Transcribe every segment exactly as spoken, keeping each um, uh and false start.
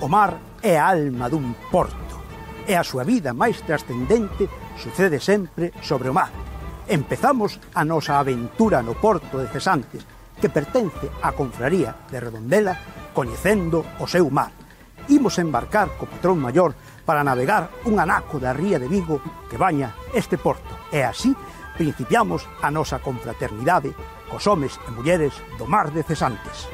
O mar é a alma dun porto, e a súa vida máis trascendente sucede sempre sobre o mar. Empezamos a nosa aventura no porto de Cesantes, que pertence á confraría de Redondela, coñecendo o seu mar. Imos embarcar co patrón maior para navegar un anaco da ría de Vigo que baña este porto. E así principiamos a nosa confraternidade cos homes e mulleres do mar de Cesantes.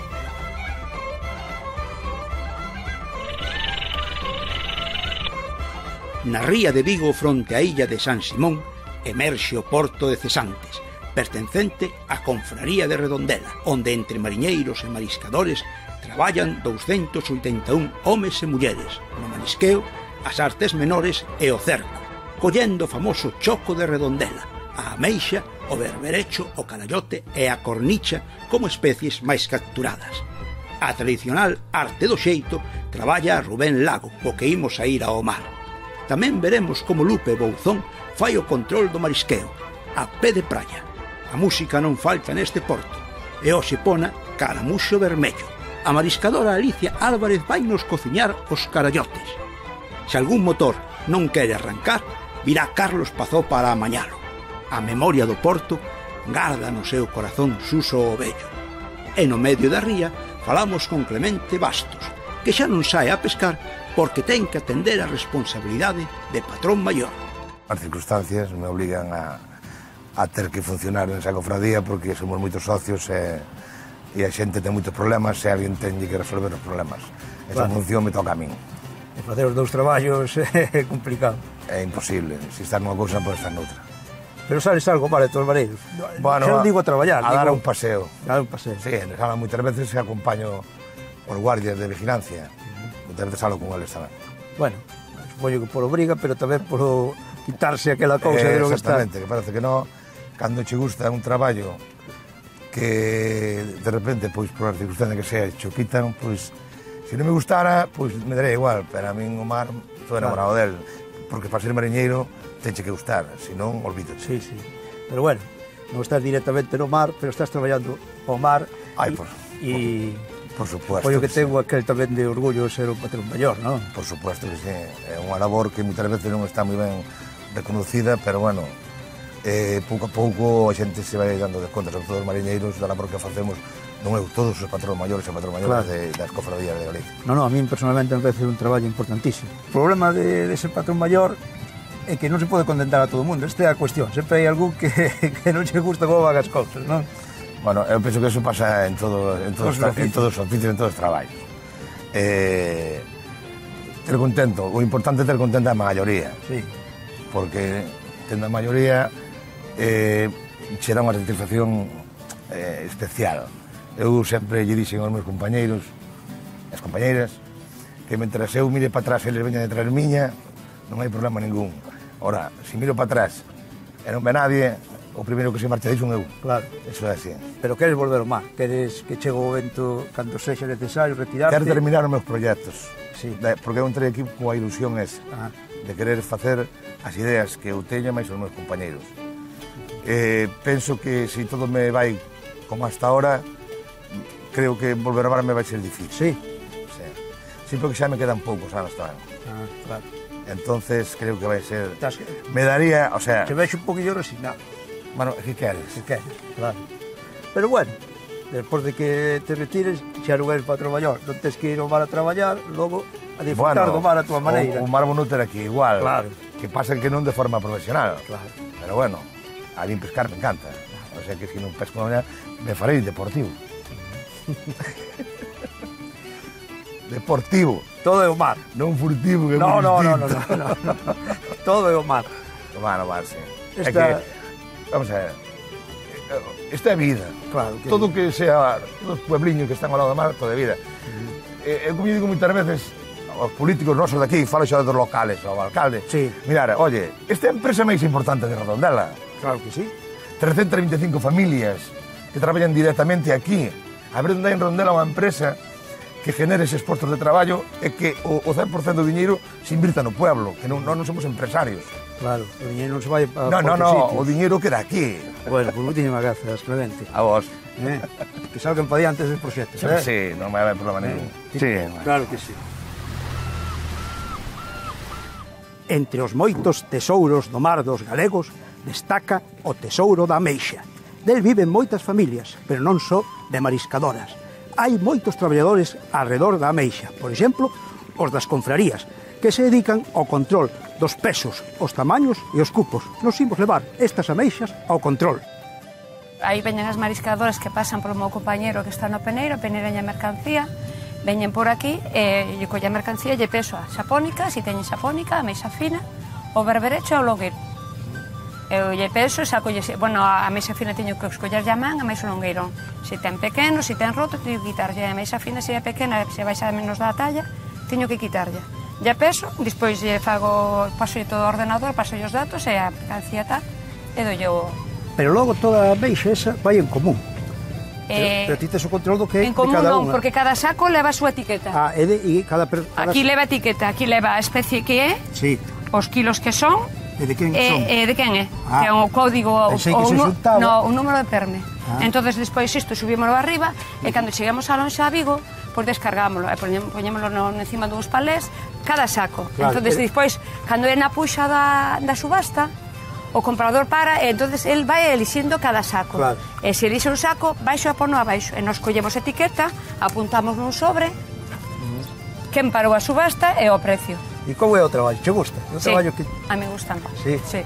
Na ría de Vigo, fronte á illa de San Simón, emerxe o porto de Cesantes, pertencente á confraría de Redondela, onde entre mariñeiros e mariscadores traballan douscentos oitenta e un homes e mulleres no marisqueo, as artes menores e o cerco, collendo o famoso choco de Redondela, a ameixa, o berberecho, o carallote e a cornicha como especies máis capturadas. A tradicional arte do xeito traballa Rubén Lago, co que imos a ir ao mar. Tamén veremos como Lupe Bouzón fai o control do marisqueo, a pé de praia. A música non falta neste porto, e hoxe pona Caramuxo Vermello. A mariscadora Alicia Álvarez vai nos cociñar os carallotes. Se algún motor non quere arrancar, virá Carlos Pazó para amañalo. A memoria do porto garda no seu corazón Suso o Vello. E no medio da ría falamos con Clemente Bastos, que xa non sae a pescar porque ten que atender a responsabilidade de patrón maior. As circunstancias me obligan a, a ter que funcionar nesa cofradía porque somos moitos socios e, e a xente ten moitos problemas e alguén ten que resolver os problemas. Esa claro. Función me toca a min. E facer os dous traballos é complicado. É imposible. Se estás nunha cousa, non pode estar noutra. Pero sales algo para todos os mareiros. Bueno, xa non digo a traballar. A digo, dar un paseo. A dar un paseo. Sí, moitas veces acompaño os guardias de vigilancia. Moitas veces salgo con eles tamén. Bueno, supoño que por obriga, pero tamén por quitarse aquela cousa eh, de lo que está. Exactamente, que parece que non, cando che gusta un traballo que de repente, pois, por as circunstancias que sea, che quitan, pois, se non me gustara, pois, me daría igual, pero a min o mar, estou enamorado claro. del, porque para ser mariñeiro, tenche que gustar, se non, olvídate. Sí, sí, pero bueno, non estás directamente no mar, pero estás traballando ao mar. Ai, por, e... Por supuesto. Pois o que tengo aquel tamén de orgullo de ser un patrón maior, non? Por supuesto que sí. É unha labor que moitas veces non está moi ben reconocida, pero bueno, eh, pouco a pouco a xente se vai dando de conta, sobre todo os mariñeiros, da labor que facemos, non eu, todos os patrón maiores e patrón maiores claro. de, das cofradías de Galicia. Non, non, a mí personalmente me parece un traballo importantísimo. O problema de, de ser patrón maior é que non se pode contentar a todo o mundo, esta é a cuestión, sempre hai algún que, que non che gusta como van as cousas, non? Bueno, eu penso que eso pasa en, todo, en, todos, en todos os oficios, en todos os traballos. Eh, ter contento, o importante é ter contenta a maioría. Sí. Porque tendo a maioría eh, che dá unha satisfacción eh, especial. Eu sempre lle dixen aos meus compañeiros, as compañeiras, que mentras eu mire para atrás e eles veñan detrás miña, non hai problema ningún. Ora, se miro para atrás e non ve nadie, o primeiro que se marcha dixo un eu. Claro. Eso é así. Pero queres volver ao mar? Queres que chegue o vento cando sexa necesario retirarte? Quero terminar os meus proxectos. Sí. Porque eu entrei aquí coa ilusión esa, ah. de querer facer as ideas que eu teño máis os meus compañeiros. Eh, penso que se todo me vai como hasta ahora, creo que volver ao mar me vai ser difícil. Sí. Sí. Sí, porque xa me quedan poucos anos tamén. Ah, claro. Entonces creo que vai ser... Estás... Me daría, o sea... Se vexo un poquillo resignado. Bueno, que queres? Que queres, claro. Pero bueno, despois de que te retires, xa non és patrón maior, non tens que ir ao mar a traballar, logo a disfrutar bueno, do mar a tua maneira. O, o mar bonito era aquí igual, claro. Que pasa que non de forma profesional, claro. Pero bueno, a mí pescar me encanta, o sea que se non pesco na me farei deportivo. Deportivo. Todo é o mar. Non furtivo, que é no, no, no, no, no, no, no. Todo é o mar. O mar, o mar, sí. Esta... É que, vamos a ver, esta é vida. Claro. Que... Todo que sea, os puebliños que están ao lado do mar, todo é vida. Uh-huh. eh, eu como digo moitas veces, os políticos nosos daqui, falo xa dos locales, ao alcalde, sí. Mirar, oye, esta é a empresa máis importante de Redondela. Claro que sí. trescentas e vinte e cinco familias que traballan directamente aquí. A ver onde hai en Redondela unha empresa que genere eses postos de traballo e que o, o cen por cento do diñeiro se invirta no pueblo, que non, non somos empresarios. Claro, o diñeiro non se vai a No, no, no, o diñeiro queda aquí. Bueno, pues muchísimas gracias, Clemente. A vos. Eh, que salgan para diante esos proxectos, eh? Sí, non vai haber problema ningún. Eh, sí, sí, claro que sí. Entre os moitos tesouros do mar dos galegos destaca o tesouro da ameixa. Del viven moitas familias, pero non só de mariscadoras. Hai moitos traballadores alrededor da ameixa, por exemplo, os das confrarías, que se dedican ao control dos pesos, os tamaños e os cupos. Nos imos levar estas ameixas ao control. Aí veñen as mariscadoras que pasan polo meu compañeiro que está no peneiro, peneiran a mercancía, veñen por aquí e lle colle a mercancía e lle peso a xapónica, se teñen xapónica, a meixa fina, o berberecho e o longueiro. Eu lle peso e saco, bueno, a meixa fina teño que escollerlle a man, a máis o longueiro. Se ten pequeno, se ten roto, teño que quitarlle. A meixa fina, se é pequena, se baixa menos da talla, teño que quitarlle. Lle peso, despois lle fago, paso todo o ordenador, paso os datos e a mercancía tal, e dolle o... Pero logo toda a ameixa esa vai en común. Eh, pero ti tes o control do que en común de cada non, unha. porque cada saco leva a súa etiqueta. Ah, e, de, e cada, per, cada... Aquí leva a etiqueta, aquí leva a especie que é, sí. os kilos que son, e de quen e, son. e de quen é, Ah. que é o código, o, Pensei que o, se no, xuntaba. no, o número de perme. Ah. Entonces despois isto subímoslo arriba, e cando cheguemos a lonxa a Vigo, pois descargámoslo, e poñémoslo, poñémoslo no, encima dos palés, cada saco. Claro, Entonces pero... despois, cando é na puxa da, da subasta, o comprador para e entonces el vai elixindo cada saco. Claro. E se elixe un saco, baixo a pono abaixo. E nos collemos etiqueta, apuntamos nun sobre, mm. quen parou a subasta e o precio. E como é o traballo? Che gusta? O Sí, traballo que... a mí gustan. Sí? Sí.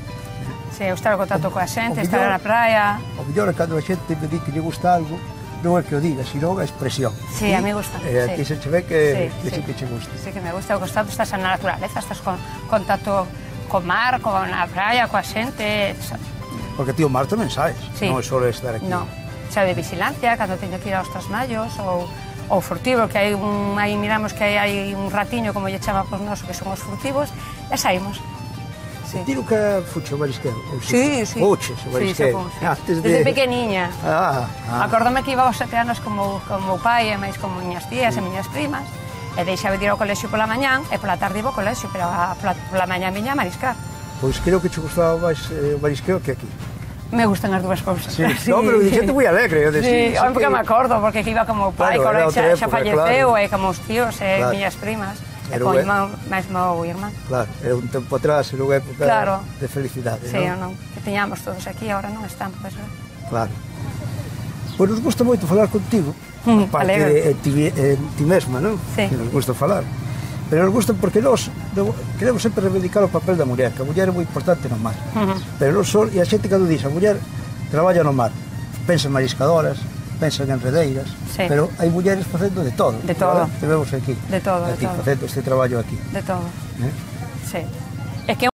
Sí, eu estar en contacto coa xente, o estar mellor- na praia. O mellor é cando a xente me di que lle gusta algo, non é que o diga, sino a expresión. Sí, a mí gusta, E a sí. ti se che ve que, Sí, que sí. sí que che gusta. Sí, que me gusta, o contacto, estás na naturaleza, estás con contacto co mar, con a praia, coa xente. Porque ti o mar tamén sabes, Sí. non é só estar aquí. No, xa de vigilancia, cando teño que ir aos trasmallos, ou ou furtivo, que hai un, aí miramos que hai, hai un ratiño, como lle chamamos nós, que son os furtivos, e saímos. Sí. Ti nunca fucho marisquero? Ou Sí, sí. Fuches o Sí, marisquero? sí, sí. Antes de... Desde pequeniña. Ah, ah. Acordome que iba aos sete anos como o meu pai, e máis como miñas tías e miñas primas, e deixaba de ir ao colexio pola mañán, e pola tarde iba ao colexio, pero a, pola, pola mañán viña a mariscar. Pois creo que che gustaba máis eh, o marisqueo que aquí. Me gustan as dúas cousas. Sí. No, pero dixete moi alegre. Eu Sí, decía, sí, porque que... me acordo, porque que iba como o pai, Claro, claro, era outra xa, xa época, falleceu, claro. e como os tíos, e Claro. miñas primas, e Pero con é- irmán, máis meu irmán. Claro, era un tempo atrás, era unha época Claro. de felicidade, Sí, ou non? non, que teñamos todos aquí, agora non están, pois, eh. Claro. Pois nos gusta moito falar contigo, Mm, aparte alegre. de ti, eh, ti mesma, non? Sí. Que nos gusta falar. Pero nos gusta porque nós no, queremos sempre reivindicar o papel da muller, que a muller é moi importante no mar. Uh -huh. Pero non só, e a xente cando diz, a muller traballa no mar, pensa en mariscadoras, pensa en enredeiras, Sí. pero hai mulleres facendo de todo. De todo. Te vemos aquí. De todo, de aquí, todo. facendo este traballo aquí. De todo, Eh? sí. É que